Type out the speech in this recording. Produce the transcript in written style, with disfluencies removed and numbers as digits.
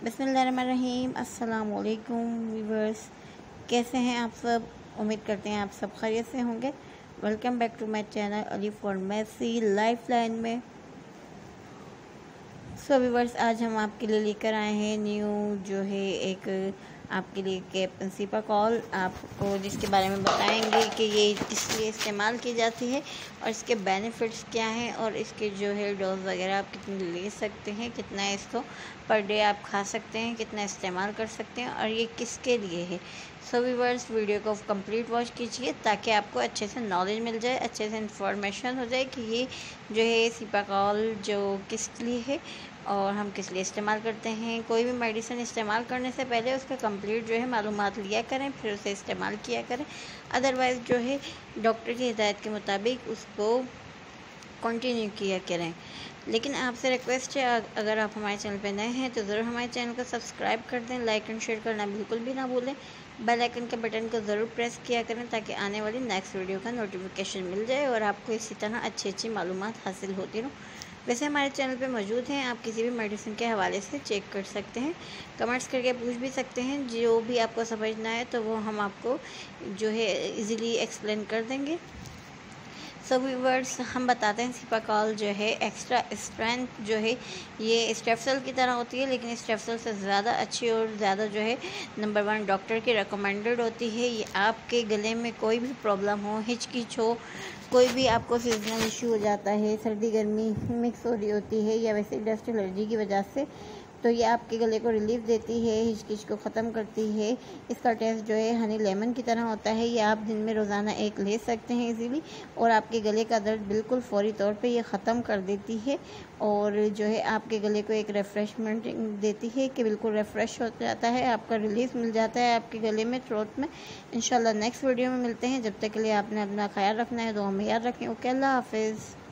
बिस्मिल्लाहिर्रहमानिर्रहीम। अस्सलाम वालेकुम व्यूअर्स, कैसे हैं आप सब? उम्मीद करते हैं आप सब खैरियत से होंगे। Welcome back to my channel Alif pharmacy lifeline में। सो व्यूअर्स, आज हम आपके लिए लेकर आए हैं न्यू जो है एक आपके लिए कैप सिपाकॉल, आपको जिसके बारे में बताएंगे कि ये किस लिए इस्तेमाल की जाती है और इसके बेनिफिट्स क्या हैं और इसके जो है डोज वगैरह आप कितने ले सकते हैं, कितना इसको पर डे आप खा सकते हैं, कितना इस्तेमाल कर सकते हैं और ये किसके लिए है। सो व्यूअर्स, वीडियो को कंप्लीट वॉच कीजिए ताकि आपको अच्छे से नॉलेज मिल जाए, अच्छे से इंफॉर्मेशन हो जाए कि ये जो है सिपाकॉल जो किस लिए है और हम किस लिए इस्तेमाल करते हैं। कोई भी मेडिसिन इस्तेमाल करने से पहले उसका कंप्लीट जो है मालूमात लिया करें, फिर उसे इस्तेमाल किया करें। अदरवाइज़ जो है डॉक्टर की हिदायत के मुताबिक उसको कंटिन्यू किया करें। लेकिन आपसे रिक्वेस्ट है, अगर आप हमारे चैनल पर नए हैं तो ज़रूर हमारे चैनल को सब्सक्राइब कर दें, लाइक एंड शेयर करना बिल्कुल भी ना भूलें। बेल आइकन के बटन को ज़रूर प्रेस किया करें ताकि आने वाली नेक्स्ट वीडियो का नोटिफिकेशन मिल जाए और आपको इसी तरह अच्छी मालूमात हासिल होती रहो। वैसे हमारे चैनल पे मौजूद हैं, आप किसी भी मेडिसिन के हवाले से चेक कर सकते हैं, कमेंट्स करके पूछ भी सकते हैं। जो भी आपको समझना है तो वो हम आपको जो है इजीली एक्सप्लेन कर देंगे। सो व्यूअर्स, हम बताते हैं सिपाकॉल जो है एक्स्ट्रा स्ट्रेंथ जो है ये स्टेप्सल की तरह होती है, लेकिन स्टेप्सल से ज़्यादा अच्छी और ज़्यादा जो है नंबर 1 डॉक्टर की रिकमेंडेड होती है। ये आपके गले में कोई भी प्रॉब्लम हो, हिचकिच हो, कोई भी आपको सीजनल इशू हो जाता है, सर्दी गर्मी मिक्स हो रही होती है या वैसे डस्ट एलर्जी की वजह से, तो ये आपके गले को रिलीफ देती है, हिचकिच को ख़त्म करती है। इसका टेस्ट जो है हनी लेमन की तरह होता है। ये आप दिन में रोज़ाना एक ले सकते हैं इजीली और आपके गले का दर्द बिल्कुल फ़ौरी तौर पे ये ख़त्म कर देती है और जो है आपके गले को एक रिफ़्रेशमेंट देती है कि बिल्कुल रिफ़्रेश हो जाता है, आपका रिलीफ मिल जाता है आपके गले में, थ्रोट में। इंशाल्लाह नेक्स्ट वीडियो में मिलते हैं। जब तक के लिए आपने अपना ख्याल रखना है, तो हमें याद रखें। ओके, अल्लाह हाफिज़।